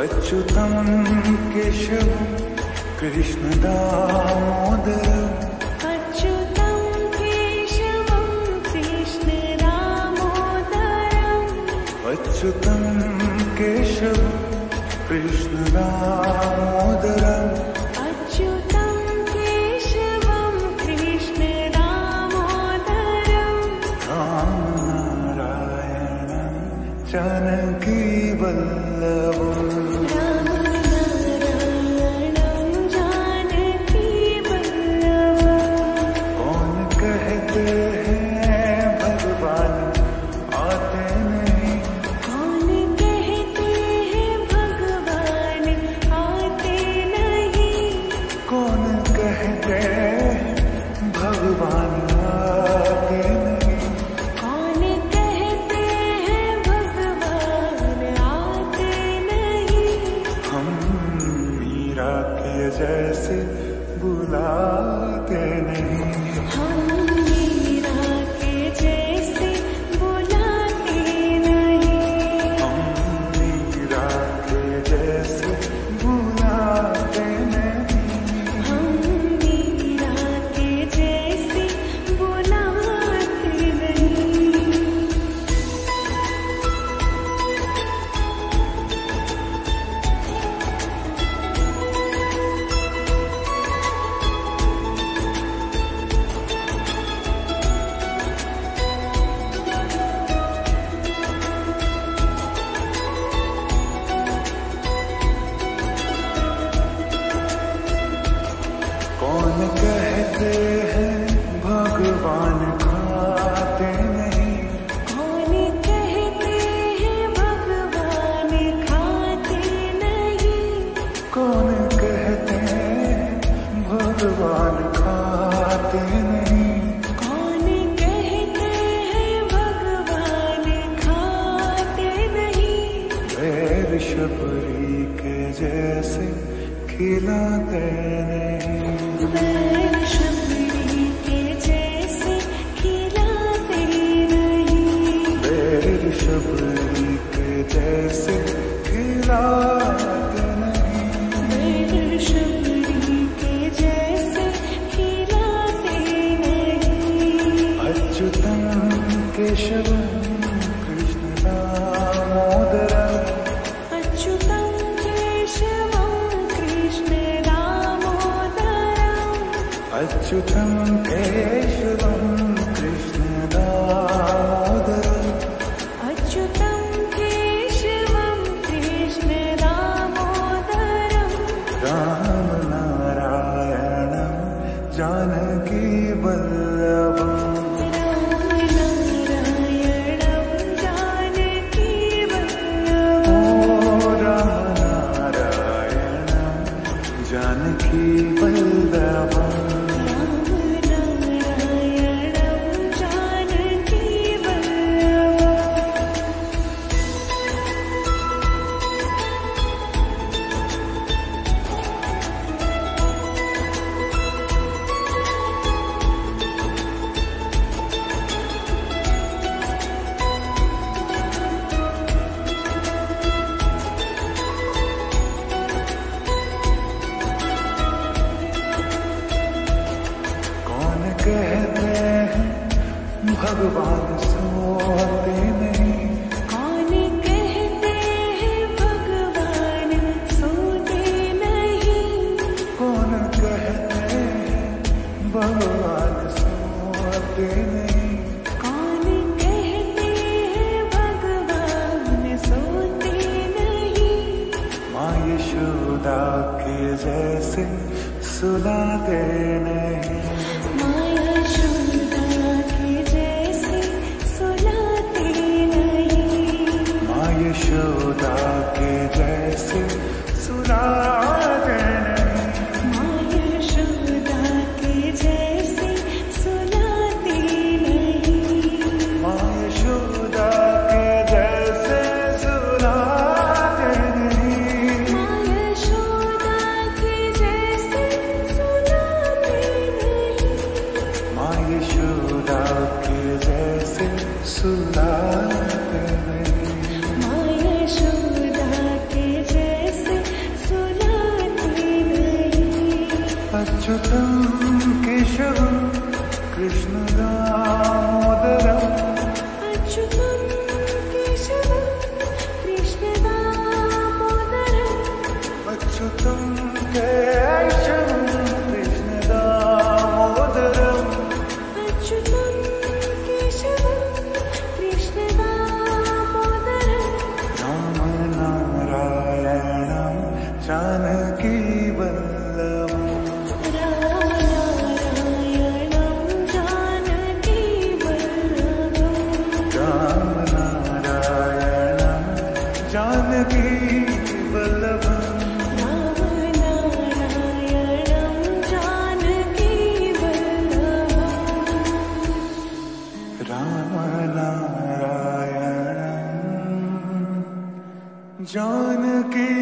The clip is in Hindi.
अच्युतं केशवं कृष्ण दामोदरम् अच्युतं केशवं कृष्ण दामोदरम् अच्युतं केशवं कृष्ण दामोदरम् अच्युतं केशवं कृष्ण दामोदरम् रामनारायणं जानकी वल्लभम् जैसे बुलाते नहीं हम मीरा के जैसे बुलाते नहीं हम मीरा के जैसे बुलाते नहीं हम मीरा के जैसे बुलाते नहीं कौन कहते हैं भगवान खाते नहीं कौन कहते हैं भगवान खाते नहीं कौन कहते हैं भगवान खाते नहीं कौन कहते हैं भगवान खाते नहीं वैर शबरी के जैसे खिलाते नहीं वैर शबरी के जैसे खिलाते नहीं वैर शबरी के जैसे खिलाते नहीं वैर शबरी के जैसे खिलाते नहीं अच्युतं केशवं कृष्ण दामोदरम् अच्युतं केशवं कृष्ण दामोदरम् अच्युतं केशवं कृष्ण दामोदरम् अच्युतं केशवं कृष्ण दामोदरम् रामनारायणं जानकी वल्लभम् रामनारायणं जानकी वल्लभम् ओ रामनारायणं जानकी वल्लभम् रामनारायणं जानकी वल्लभम् कौन कहते हैं भगवान सोते नहीं कौन कहते हैं भगवान सोते नहीं कौन कहते हैं भगवान सोते नहीं कौन कहते हैं भगवान सोते नहीं माँ यशोदा के जैसे सुलाते नहीं माँ यशोदा के जैसे सुलाते नहीं माँ यशोदा के जैसे सुलाते नहीं माँ यशोदा के जैसे सुलाते नहीं माँ यशोदा के जैसे सुलाते नहीं माँ यशोदा के जैसे सुलाते नहीं जानकी वल्लभम राम नारायणं जानकी वल्लभम् राम नारायणं जानकी